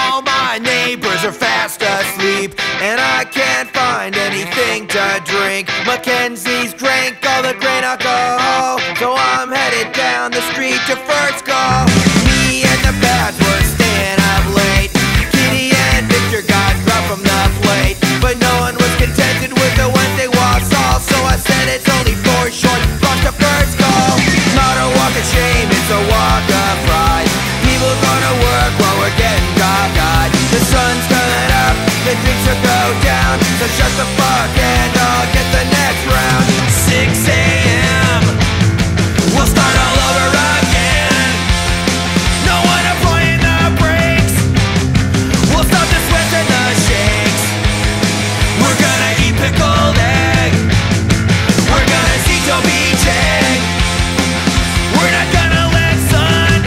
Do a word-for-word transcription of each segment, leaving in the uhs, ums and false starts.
All my neighbors are fast asleep, and I can't find anything to drink. Mackenzie's drank all the grain alcohol, so I'm headed down the street to First Call. Me and the Bats were staying up late. Kitty and Victor got grub from the plate, but no one was contented with the Wednesday walk all, so I said it's only four short blocks to First Call. Not a walk of shame, it's a walk of pride. People gonna work while we're getting cockeyed. The sun's coming up, the drinks will go down, so shut the fuck and I'll get the next round. six A M we'll start all over again. No one applying the brakes. We'll stop the sweats and the shakes. We're gonna eat pickled egg. We're gonna see Toby Chang. We're not gonna let sun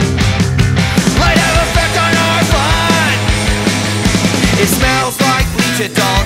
light have effect on our fun. It smells like bleach at all.